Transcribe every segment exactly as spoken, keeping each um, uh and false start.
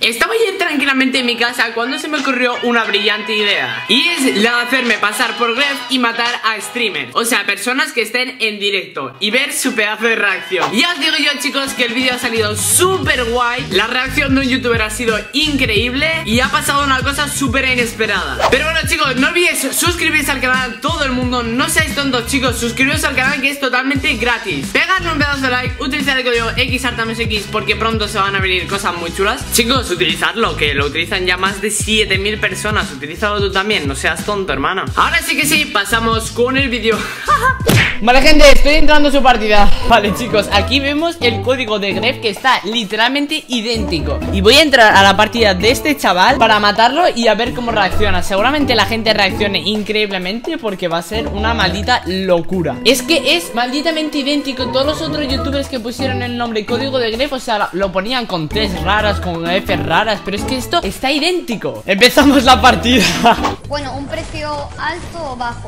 Estaba ayer tranquilamente en mi casa cuando se me ocurrió una brillante idea, y es la de hacerme pasar por Gref y matar a streamers, o sea, personas que estén en directo, y ver su pedazo de reacción. Ya os digo yo, chicos, que el vídeo ha salido súper guay. La reacción de un youtuber ha sido increíble y ha pasado una cosa súper inesperada. Pero bueno, chicos, no olvidéis suscribirse al canal, todo el mundo. No seáis tontos, chicos, suscribiros al canal, que es totalmente gratis. Pegadle un pedazo de like, utilizad el código X Artames X porque pronto se van a venir cosas muy chulas. Chicos, utilizadlo, que lo utilizan ya más de siete mil personas. Utilízalo tú también, no seas tonto, hermano. Ahora sí que sí, pasamos con el vídeo. Vale, gente, estoy entrando a su partida. Vale, chicos, aquí vemos el código de Gref, que está literalmente idéntico. Y voy a entrar a la partida de este chaval para matarlo y a ver cómo reacciona. Seguramente la gente reaccione increíblemente, porque va a ser una maldita locura. Es que es malditamente idéntico. Todos los otros youtubers que pusieron el nombre código de Gref, o sea, lo ponían con T's raras, con F raras, pero es que esto está idéntico. Empezamos la partida. Bueno, ¿un precio alto o bajo?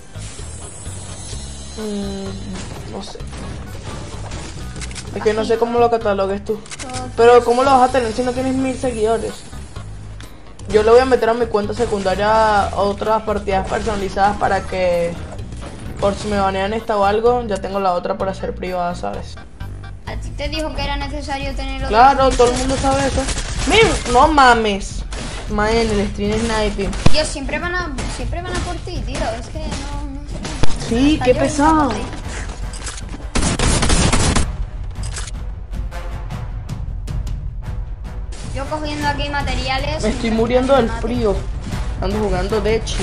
Mm, no sé. Es que no sé cómo lo catalogues tú. Pero ¿cómo lo vas a tener si no tienes mil seguidores? Yo le voy a meter a mi cuenta secundaria otras partidas personalizadas para que, por si me banean esta o algo, ya tengo la otra para ser privada, ¿sabes? ¿A ti te dijo que era necesario tenerlo? Claro, todo el mundo sabe eso. Miren, no mames. Man, el stream sniping. Dios, siempre van a, siempre van a por ti, tío. Es que no, no sé. Sí, qué pesado. Yo cogiendo aquí materiales. Me estoy muriendo del frío. Ando jugando Dechi.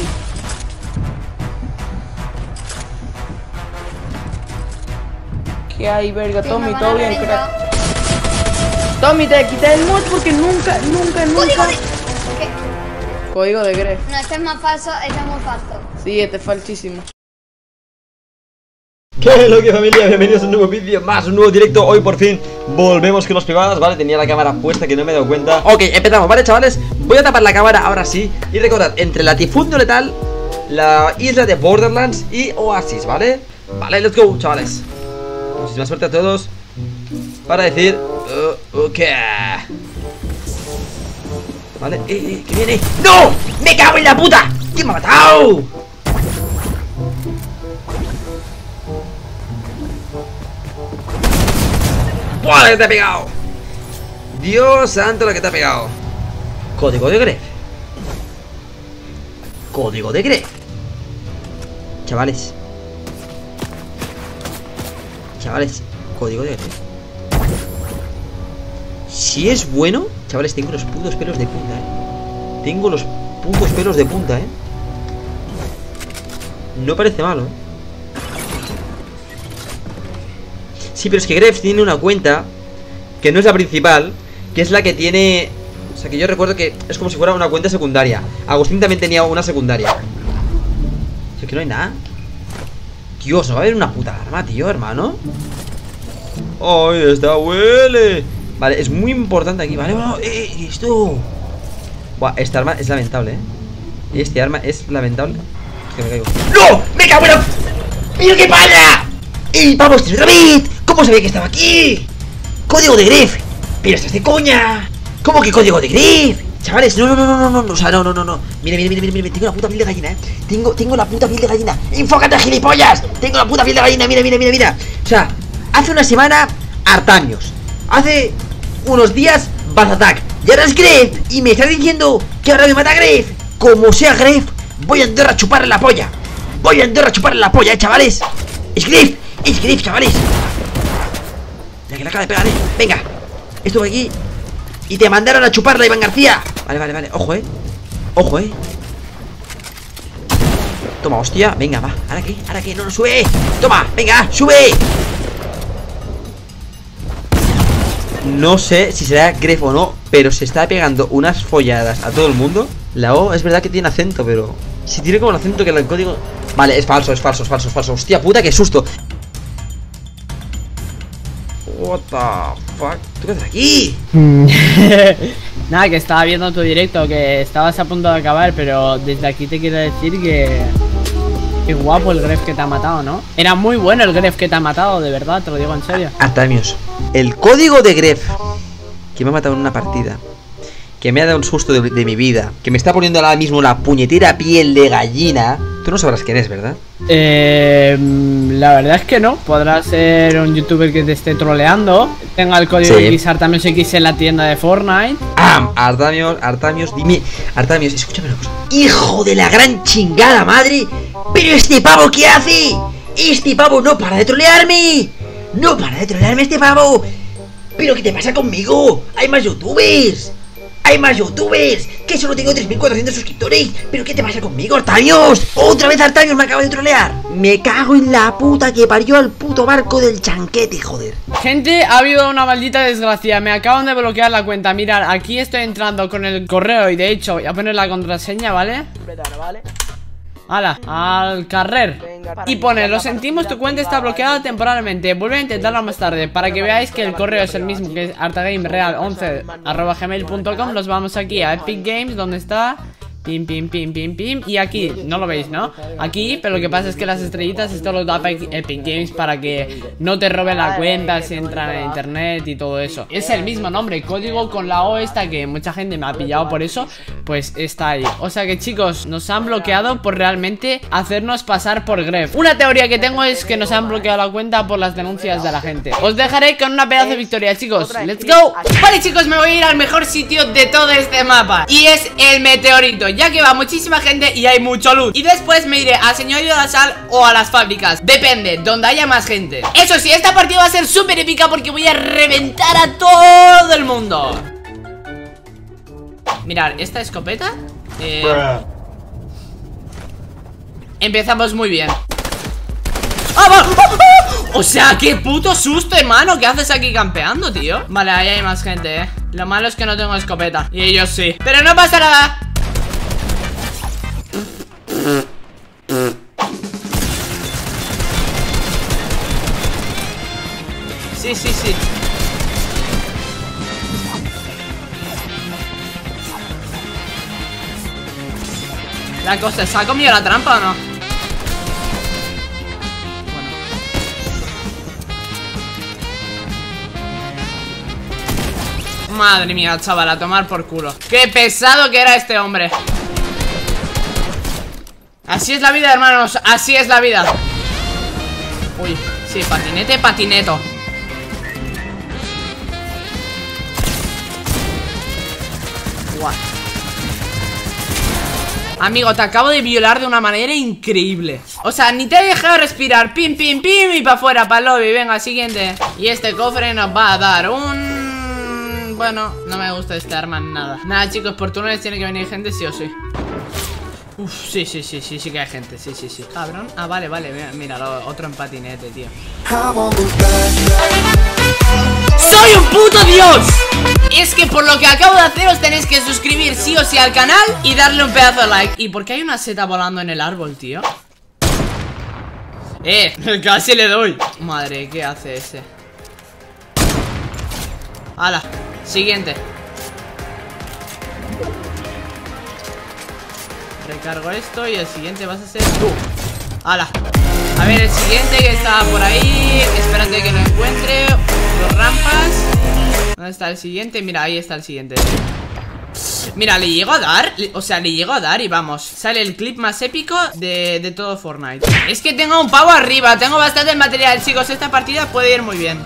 ¿Qué hay, verga? Tommy, todo bien, crack. Tommy, te quité el mod porque nunca, nunca, nunca. ¿Código de qué? Código de Gref. No, este es más falso, este es muy falso. Sí, este es falsísimo. ¿Qué es lo que, familia? Bienvenidos a un nuevo vídeo más, un nuevo directo. Hoy por fin volvemos con los privados, ¿vale? Tenía la cámara puesta que no me he dado cuenta. Ok, empezamos, ¿vale, chavales? Voy a tapar la cámara ahora sí. Y recordad, entre latifundio letal, la isla de Borderlands y Oasis, ¿vale? Vale, let's go, chavales. Muchísima suerte a todos para decir uh, ok. Vale, eh, eh, que viene. ¡No! ¡Me cago en la puta! ¿Quién me ha matado? ¡Buah, la que te ha pegado! Dios santo, la que te ha pegado. Código de Gref. Código de Gref. Chavales. Chavales, código de Gref. Si es bueno, chavales, tengo los putos pelos de punta, eh. Tengo los putos pelos de punta, eh. No parece malo, eh. Sí, pero es que Gref tiene una cuenta que no es la principal, que es la que tiene... O sea, que yo recuerdo que es como si fuera una cuenta secundaria. Agustín también tenía una secundaria. O sea, que no hay nada. Dios, no va a haber una puta arma, tío, hermano. ¡Ay, esta huele! Vale, es muy importante aquí, vale, bueno, eh, esto. Buah, esta arma es lamentable, eh. Este arma es lamentable. Es que me caigo. ¡No! ¡Me cago en la... ¡Mira qué palla! ¡Y vamos, David! ¿Cómo sabía que estaba aquí? ¡Código de Gref! ¡Pero estás de coña! ¿Cómo que código de Gref? Chavales, no, no, no, no, no, no, o sea, no, no, no, no. Mira, mira, mira, mira, tengo la puta piel de gallina, eh. Tengo, tengo la puta piel de gallina. ¡Enfócate, gilipollas! Tengo la puta piel de gallina, mira, mira, mira, mira. O sea, hace una semana, Artamios. Hace unos días, Bazatak. Y ahora es Gref. Y me está diciendo que ahora me mata Gref. Como sea Gref, voy a Andorra a chuparle la polla. Voy a Andorra a chuparle la polla, eh, chavales. Es Gref, es Gref, chavales. La que la acaba de pegar, eh. Venga, estuve aquí y te mandaron a chuparla, Iván García. Vale, vale, vale, ojo, eh. Ojo, eh. Toma, hostia, venga, va. ¿Ahora qué? ¿Ahora qué? No, no, sube. Toma, venga, sube. No sé si será Gref o no, pero se está pegando unas folladas a todo el mundo. La O es verdad que tiene acento, pero si tiene como el acento que el código... Vale, es falso, es falso, es falso, es falso. Hostia puta, qué susto. What the fuck. ¿Tú qué haces aquí? Nada, que estaba viendo tu directo, que estabas a punto de acabar, pero desde aquí te quiero decir que... Qué guapo el Gref que te ha matado, ¿no? Era muy bueno el Gref que te ha matado, de verdad, te lo digo en serio. Artamios, el código de Gref que me ha matado en una partida que me ha dado un susto de, de mi vida, que me está poniendo ahora mismo la puñetera piel de gallina. Tú no sabrás quién es, ¿verdad? Eh, la verdad es que no. Podrá ser un youtuber que te esté troleando. Tenga el código Sí. X Artamios X en la tienda de Fortnite. Ah, Artamios, Artamios, dime, Artamios, escúchame una cosa. ¡Hijo de la gran chingada madre! ¿Pero este pavo qué hace? ¡Este pavo no para de trolearme! ¡No para de trolearme este pavo! ¿Pero qué te pasa conmigo? ¡Hay más youtubers! ¡Hay más youtubers! ¡Que solo tengo tres mil cuatrocientos suscriptores! ¿Pero qué te pasa conmigo, Artamios? ¡Otra vez Artamios me acaba de trolear! Me cago en la puta que parió al puto barco del chanquete, joder. Gente, ha habido una maldita desgracia. Me acaban de bloquear la cuenta. Mirad, aquí estoy entrando con el correo y de hecho voy a poner la contraseña, ¿vale? Hala, al carrer. Y pone, lo sentimos, tu cuenta está bloqueada temporalmente. Vuelve a intentarlo más tarde. Para que veáis que el correo es el mismo, que es artagamereal once arroba gmail punto com. Nos vamos aquí a Epic Games, donde está pim, pim, pim, pim, pim. Y aquí, no lo veis, ¿no? Aquí, pero lo que pasa es que las estrellitas esto lo da Epic Games para que no te roben la cuenta si entran en internet y todo eso. Es el mismo nombre, código con la O esta, que mucha gente me ha pillado por eso. Pues está ahí. O sea que, chicos, nos han bloqueado por realmente hacernos pasar por Gref. Una teoría que tengo es que nos han bloqueado la cuenta por las denuncias de la gente. Os dejaré con una pedazo de victoria, chicos. Let's go. Vale, chicos, me voy a ir al mejor sitio de todo este mapa, y es el meteorito, ya que va muchísima gente y hay mucho loot. Y después me iré a Señorío de la Sal o a las fábricas, depende, donde haya más gente. Eso sí, esta partida va a ser súper épica porque voy a reventar a todo el mundo. Mirad, esta escopeta eh, empezamos muy bien. ¡Ah, va! ¡Ah, ah! O sea, qué puto susto, hermano. ¿Qué haces aquí campeando, tío? Vale, ahí hay más gente, eh. Lo malo es que no tengo escopeta y ellos sí. Pero no pasa nada. Sí, sí, sí. La cosa, ¿se ha comido la trampa o no? Bueno. Madre mía, chaval, a tomar por culo. Qué pesado que era este hombre. Así es la vida, hermanos, así es la vida. Uy, sí, patinete, patineto. What? Amigo, te acabo de violar de una manera increíble. O sea, ni te he dejado respirar. Pim, pim, pim y para afuera, para el lobby. Venga, siguiente. Y este cofre nos va a dar un... Bueno, no me gusta este arma, nada. Nada, chicos, por túneles tiene que venir gente sí o sí. Uf, sí, sí, sí, sí, sí que hay gente. Sí, sí, sí. Cabrón. Ah, vale, vale. Mira, lo, otro en patinete, tío. ¡Soy un puto dios! Es que por lo que acabo de hacer os tenéis que suscribir sí o sí al canal y darle un pedazo de like. ¿Y por qué hay una seta volando en el árbol, tío? Eh, casi le doy. Madre, ¿qué hace ese? Hala, siguiente. Recargo esto y el siguiente vas a ser tú. ¡Hala! A ver, el siguiente que está por ahí. Espérate que lo encuentre. Dos rampas. ¿Dónde está el siguiente? Mira, ahí está el siguiente. Mira, le llego a dar. O sea, le llego a dar y vamos. Sale el clip más épico de, de todo Fortnite. Es que tengo un pavo arriba. Tengo bastante material, chicos. Esta partida puede ir muy bien.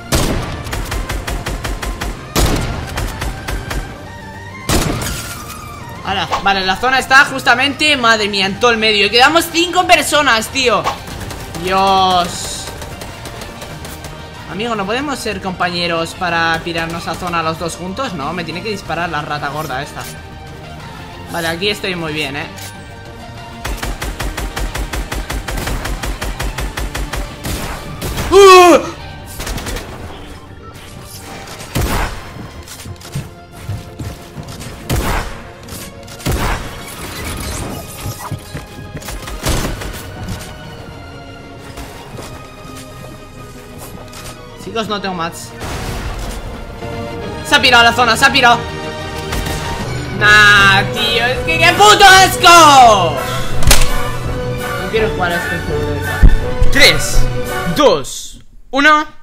Ahora, vale, la zona está justamente, madre mía, en todo el medio. Y quedamos cinco personas, tío. Dios. Amigo, ¿no podemos ser compañeros para pirarnos a zona los dos juntos? No, me tiene que disparar la rata gorda esta. Vale, aquí estoy muy bien, eh. ¡Uh! Chicos, no tengo mats. Se ha pirado la zona, se ha pirado. Nah, tío, es que qué puto asco. No quiero jugar a este juego. tres, dos, uno.